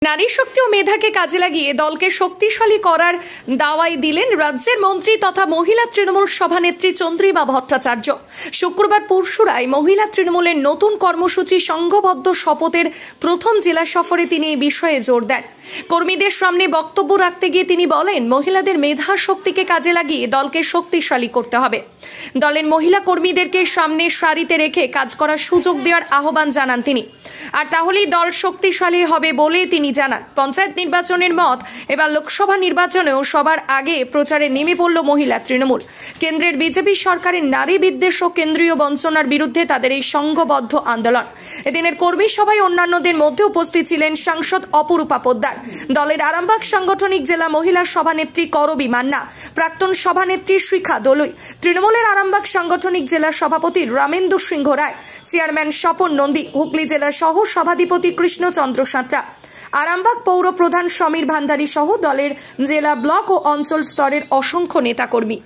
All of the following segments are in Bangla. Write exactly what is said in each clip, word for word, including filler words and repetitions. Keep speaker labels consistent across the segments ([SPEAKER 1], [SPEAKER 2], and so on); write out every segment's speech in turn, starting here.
[SPEAKER 1] নারী শক্তি ও মেধাকে কাজে লাগিয়ে দলকে শক্তিশালী করার দাওয়াই দিলেন রাজ্যের মন্ত্রী তথা মহিলা তৃণমূল সভানেত্রী চন্দ্রিমা ভট্টাচার্য। শুক্রবার পরশুরায় মহিলা তৃণমূলের নতুন কর্মসূচি সংঘবদ্ধ শপথের প্রথম জেলা সফরে তিনি এই বিষয়ে জোর দেন। কর্মীদের সামনে বক্তব্য রাখতে গিয়ে তিনি বলেন, মহিলাদের মেধা শক্তিকে কাজে লাগিয়ে দলকে শক্তিশালী করতে হবে। দলের মহিলা কর্মীদেরকে সামনে সারিতে রেখে কাজ করার সুযোগ দেওয়ার আহ্বান জানান তিনি। আর তাহলেই দল শক্তিশালী হবে বলে তিনি জানান। পঞ্চায়েত নির্বাচনের মত এবার লোকসভা নির্বাচনেও সবার আগে প্রচারে নেমে পড়ল মহিলা তৃণমূল। কেন্দ্রের বিজেপি সরকারের নারী বিদ্বেষ ও কেন্দ্রীয় বঞ্চনার বিরুদ্ধে তাদের এই সংঘবদ্ধ আন্দোলন। এদিনের কর্মী সভায় অন্যান্যদের মধ্যে উপস্থিত ছিলেন সাংসদ অপরূপা পোদ্দার, দলের আরামবাগ সাংগঠনিক জেলা মহিলা সভানেত্রী করবী মান্না, প্রাক্তন সভানেত্রী শিখা দলুই, তৃণমূলের আরামবাগ সাংগঠনিক জেলা সভাপতি রামেন্দু সিংহ রায়, চেয়ারম্যান স্বপন নন্দী, হুগলি জেলা সহ সভাধিপতি কৃষ্ণচন্দ্র সাঁতরা, আরামবাগ পৌর প্রধান সমীর ভান্ডারী সহ দলের জেলা, ব্লক ও অঞ্চল স্তরের অসংখ্য নেতাকর্মী।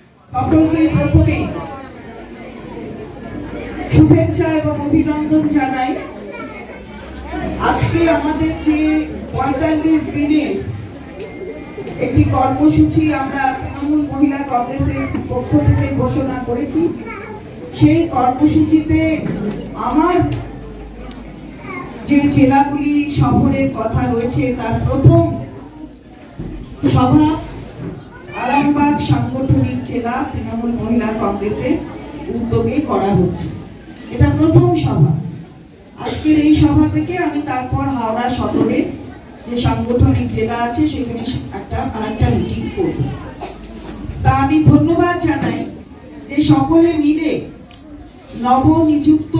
[SPEAKER 2] শুভেচ্ছা এবং অভিনন্দন জানাই। আজকে আমাদের যে পঁয়তাল্লিশ দিনের একটি কর্মসূচি আমরা তৃণমূল মহিলা কংগ্রেসের পক্ষ থেকে ঘোষণা করেছি, সেই কর্মসূচিতে আমার যে জেলাগুলি সফরের কথা রয়েছে তার প্রথম সভা আরামবাগ সাংগঠনিক জেলা তৃণমূল মহিলা কংগ্রেসের উদ্যোগে করা হচ্ছে। এটা প্রথম সভা। আজকের এই সভা থেকে আমি তারপর হাওড়া সদরে যে সাংগঠনিক জেলা আছে সেখানে একটা আরেকটা মিটিং করব। তা আমি ধন্যবাদ জানাই যে সকলে মিলে নবনিযুক্ত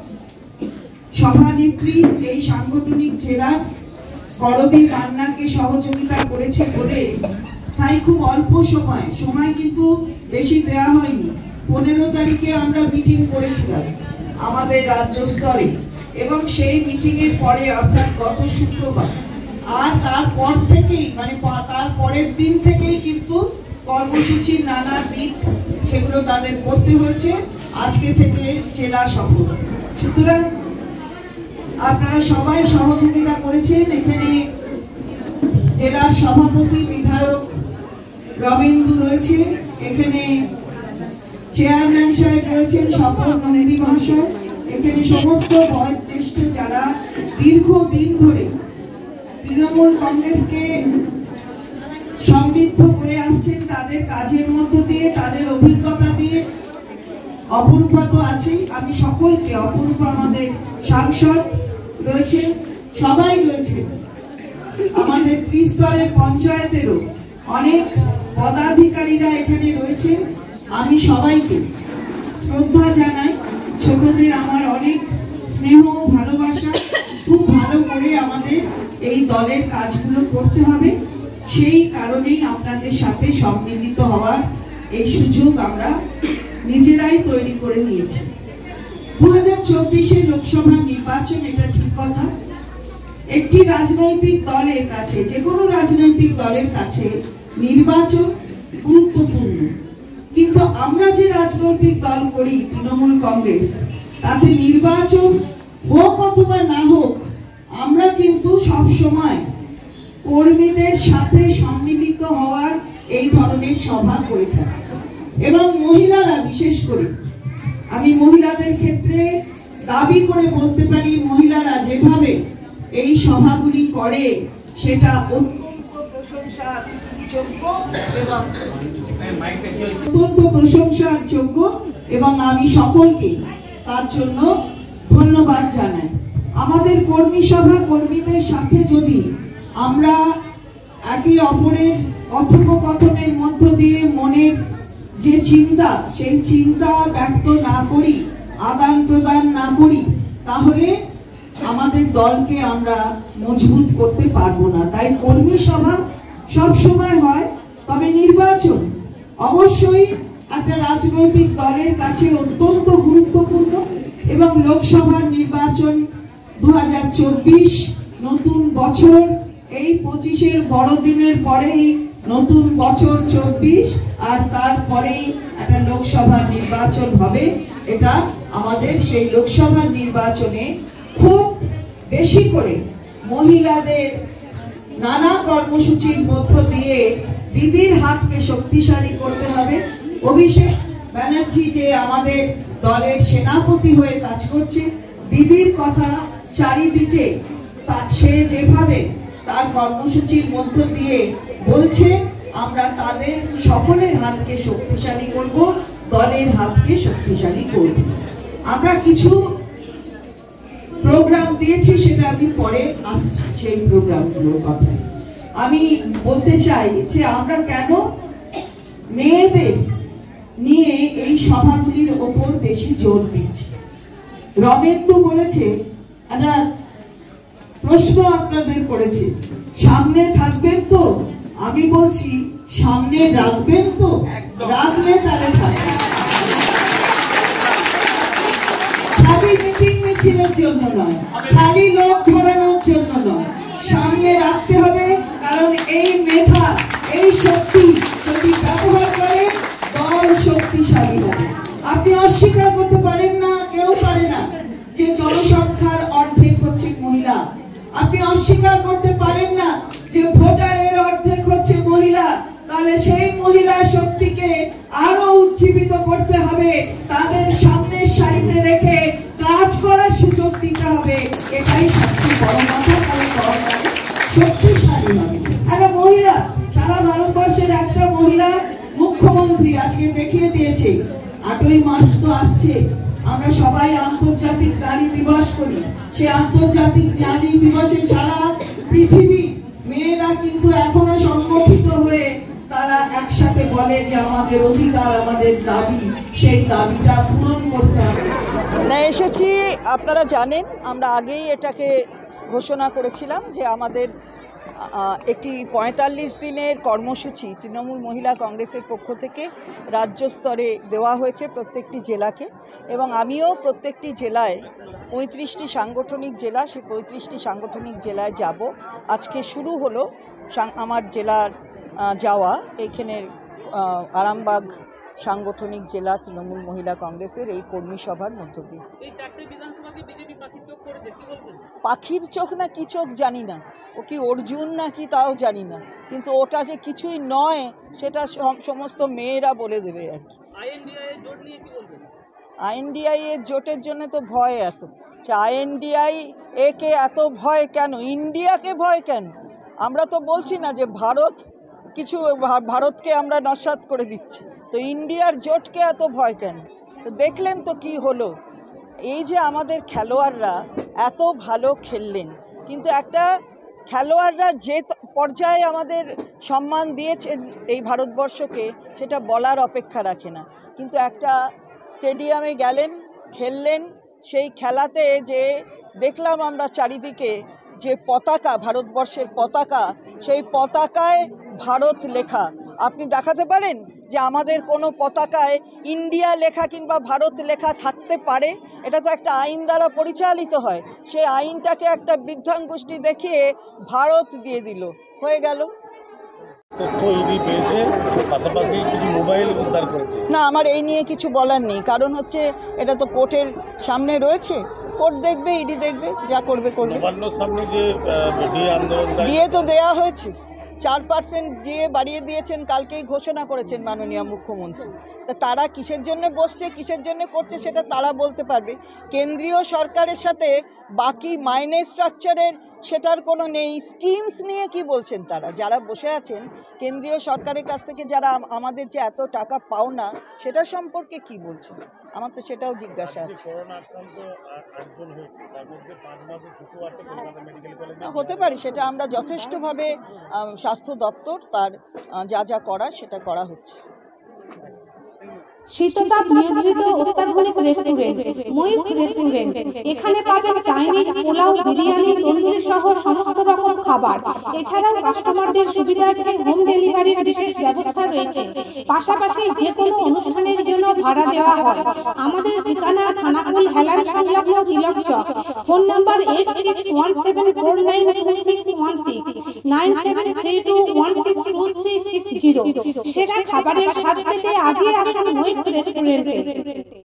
[SPEAKER 2] সভানেত্রী এই সাংগঠনিক জেলার করবী মান্নাকে সহযোগিতা করেছে বলে তাই খুব অল্প সময় সময় কিন্তু বেশি দেওয়া হয়নি। পনেরো তারিখে আমরা মিটিং করেছিলাম আমাদের রাজ্য স্তরে এবং সেই মিটিং এর পরে অর্থাৎ গত শুক্রবার আর তারপর থেকেই মানে তার পরের দিন থেকেই কিন্তু কর্মসূচির নানা দিক সেগুলো তাদের করতে হয়েছে। আজকে থেকে জেলা সফর, সুতরাং আপনারা সবাই সহযোগিতা করেছেন। এখানে জেলার সভাপতি বিধায়ক রবীন্দ্র রয়েছে, এখানে চেয়ারম্যান সাহেব রয়েছেন স্বপন নন্দী মহাশয়, এখানে সমস্ত বয়োজ্যেষ্ঠ যারা দীর্ঘদিন ধরে তৃণমূল কংগ্রেসকে সমৃদ্ধ করে আসছেন তাদের কাজের মধ্য দিয়ে, তাদের অভিজ্ঞতা দিয়ে। অপরূপা তো আছেই, আমি সকলকে, অপরূপা আমাদের সাংসদ রয়েছেন, সবাই রয়েছেন, আমাদের ত্রিস্তরের পঞ্চায়েতেরও অনেক পদাধিকারীরা এখানে রয়েছেন। আমি সবাইকে শ্রদ্ধা জানাই। ছোটদের আমার অনেক স্নেহ ভালোবাসা। খুব ভালো করে আমাদের এই দলের কাজগুলো করতে হবে, সেই কারণেই আপনাদের সাথে সম্মিলিত হওয়ার এই সুযোগ আমরা নিজেরাই তৈরি করে নিয়েছি। দু হাজার চব্বিশে লোকসভা নির্বাচন, এটা ঠিক কথা। একটি রাজনৈতিক দলের কাছে, যে কোনো রাজনৈতিক দলের কাছে নির্বাচন গুরুত্বপূর্ণ, কিন্তু আমরা যে রাজনৈতিক দল করি তৃণমূল কংগ্রেস, তাতে নির্বাচন হোক অথবা না হোক আমরা কিন্তু সব সময় কর্মীদের সাথে সম্মিলিত হওয়ার এই ধরনের সভা করে থাকি। এবং মহিলারা বিশেষ করে, আমি মহিলাদের ক্ষেত্রে দাবি করে বলতে পারি, মহিলারা যেভাবে এই সভাগুলি করে সেটা অত্যন্ত প্রশংসার যোগ্য এবং অত্যন্ত প্রশংসার যোগ্য এবং আমি সকলকে তার জন্য ধন্যবাদ জানাই। আমাদের কর্মী সভা কর্মীদের সাথে যদি আমরা একে অপরের কথোপকথনের মধ্য দিয়ে মনের যে চিন্তা, সেই চিন্তা ব্যক্ত না করি, আদান প্রদান না করি, তাহলে আমাদের দলকে আমরা মজবুত করতে পারবো না। তাই কর্মী সভা সব সময় হয়, তবে নির্বাচন অবশ্যই একটা রাজনৈতিক দলের কাছে অত্যন্ত গুরুত্বপূর্ণ। এবং লোকসভার নির্বাচন দু হাজার চব্বিশ, নতুন বছর, এই পঁচিশের বড়দিনের পরেই নতুন বছর চব্বিশ, আর তারপরেই একটা লোকসভার নির্বাচন হবে। এটা আমাদের সেই লোকসভার নির্বাচনে খুব বেশি করে মহিলাদের নানা কর্মসূচির মধ্য দিয়ে দিদির হাতকে শক্তিশালী করতে হবে। অভিষেক ব্যানার্জি যে আমাদের দলের সেনাপতি হয়ে কাজ করছে, দিদির কথা চারিদিকে সে যেভাবে তার কর্মসূচির মধ্য দিয়ে বলছে, আমরা তাদের সকলের হাতকে শক্তিশালী করব, দলের হাতকে শক্তিশালী করব। আমরা কিছু প্রোগ্রাম দিয়েছি, সেটা আমি পরে আসছি সেই প্রোগ্রামগুলোর কথা। আমি বলতে চাই যে আমরা কেন মেয়েদের নিয়ে এই সভাগুলির ওপর বেশি জোর দিচ্ছি। রমেন্দু বলেছে, একটা প্রশ্ন আপনাদের করেছে, সামনে থাকবেন তো? আমি বলছি সামনে রাখবেন তো? রাখলে তাহলে থাকবেন, খালি মিটিং মিছিলের জন্য নয়, খালি লোক ঘোরানোর জন্য নয়, সামনে রাখতে হবে। কারণ এই মেধা, এই শক্তি যদি ব্যবহার করে দল শক্তিশালী হবে। আপনি অস্বীকার করতে পারেন না, কেউ পারে না, যে জনসংখ্যার অর্ধেক হচ্ছে মহিলা। আপনি অস্বীকার করতে পারেন না যে ভোটারের অর্ধেক হচ্ছে মহিলা। তাহলে সেই মহিলা শক্তিকে আরো উজ্জীবিত করতে হবে, তাদের সামনের সারিতে রেখে কাজ করার সুযোগ দিতে হবে। এটাই সবচেয়ে বড় কথা। কারণ দরকার শক্তিশালী হবে একটা মহিলা। সারা ভারতবর্ষের একটা মহিলা মুখ্যমন্ত্রী আজকে দেখিয়ে দিয়েছে। আটই মার্চ তো আসছে, আমরা সবাই আন্তর্জাতিক নারী দিবস করি। সে আন্তর্জাতিক নারী দিবসে সারা পৃথিবী মেয়েরা কিন্তু এখনো সংগঠিত হয়ে তারা একসাথে বলে যে আমাদের অধিকার, আমাদের দাবি, সেই দাবিটা পূরণ করতে হবে।
[SPEAKER 3] না এসেছি, আপনারা জানেন আমরা আগেই এটাকে ঘোষণা করেছিলাম যে আমাদের একটি পঁয়তাল্লিশ দিনের কর্মসূচি তৃণমূল মহিলা কংগ্রেসের পক্ষ থেকে রাজ্য স্তরে দেওয়া হয়েছে প্রত্যেকটি জেলাকে, এবং আমিও প্রত্যেকটি জেলায় পঁয়ত্রিশটি সাংগঠনিক জেলা, সেই পঁয়ত্রিশটি সাংগঠনিক জেলায় যাব। আজকে শুরু হলো আমার জেলার যাওয়া, এইখানের আরামবাগ সাংগঠনিক জেলা তৃণমূল মহিলা কংগ্রেসের এই কর্মী সভার মধ্য দিয়ে। পাখির চোখ না কি চোখ জানি না, ও কি অর্জুন না কি তাও জানি না, কিন্তু ওটা যে কিছুই নয় সেটা সমস্ত মেয়েরা বলে দেবে আর কি। আইএনডিআই এর জোটের জন্য তো ভয় এত, আইএনডিআই একে এত ভয় কেন, ইন্ডিয়াকে ভয় কেন? আমরা তো বলছি না যে ভারত কিছু, ভারতকে আমরা নস্যাৎ করে দিচ্ছি, তো ইন্ডিয়ার জোটকে এত ভয় কেন? তো দেখলেন তো কি হলো, এই যে আমাদের খেলোয়াড়রা এত ভালো খেললেন, কিন্তু একটা খেলোয়াড়রা যে পর্যায়ে আমাদের সম্মান দিয়েছেন এই ভারতবর্ষকে সেটা বলার অপেক্ষা রাখে না। কিন্তু একটা স্টেডিয়ামে গেলেন, খেললেন, সেই খেলাতে যে দেখলাম আমরা চারিদিকে যে পতাকা, ভারতবর্ষের পতাকা, সেই পতাকায় ভারত লেখা। আপনি দেখাতে পারেন যে আমাদের কোনো পতাকায় ইন্ডিয়া লেখা কিংবা ভারত লেখা থাকতে পারে? এটা তো একটা আইন দ্বারা পরিচালিত হয়, সেই আইনটাকে একটা বৃদ্ধাঙ্গুষ্টি দেখিয়ে ভারত দিয়ে দিল, হয়ে গেল।
[SPEAKER 4] তথ্য ইডি পেয়েছে, পাশাপাশি কিছু মোবাইল উদ্ধার করেছে।
[SPEAKER 3] না, আমার এই নিয়ে কিছু বলার নেই, কারণ হচ্ছে এটা তো কোর্টের সামনে রয়েছে, কোর্ট দেখবে, ইডি দেখবে, যা করবে করবে।
[SPEAKER 4] নবান্নর সামনে যে ডিএ আন্দোলন,
[SPEAKER 3] ডিএ তো দেয়া হয়েছে, চার পার্সেন্ট ডিএ বাড়িয়ে দিয়েছেন, কালকেই ঘোষণা করেছেন মাননীয় মুখ্যমন্ত্রী। তা তারা কিসের জন্য বসছে, কিসের জন্য করছে সেটা তারা বলতে পারবে। কেন্দ্রীয় সরকারের সাথে বাকি মাইনে স্ট্রাকচারের সেটার কোনো নেই। স্কিমস নিয়ে কি বলছেন তারা, যারা বসে আছেন কেন্দ্রীয় সরকারের কাছ থেকে, যারা আমাদের যে এত টাকা পাও না সেটা সম্পর্কে কি বলছেন, আমার তো সেটাও জিজ্ঞাসা আছে। হতে পারে, সেটা আমরা যথেষ্টভাবে স্বাস্থ্য দপ্তর তার যা যা করা সেটা করা হচ্ছে।
[SPEAKER 5] শীততাপ নিয়ন্ত্রিত অত্যাধুনিক রেস্টুরেন্ট ময়ূখ রেস্টুরেন্ট। এখানে পাবেন চাইনিজ, পোলাও, বিরিয়ানি, তন্দুরি সহ সমস্ত রকম খাবার। এছাড়াও কাস্টমারদের সুবিধার্থে হোম ডেলিভারির বিশেষ ব্যবস্থা রয়েছে। পাশাপাশি যে কোনো অনুষ্ঠানের জন্য ভাড়া দেওয়া হয়। আমাদের ঠিকানা থানাকুল হেলান সংলগ্ন Tilak Chak. Phone number eight six one seven four nine two six one six, nine seven three two one six two three six zero. সেরা খাবারের স্বাদ পেতে আজই আসুন ময়ূখ রেস্টুরেন্টে।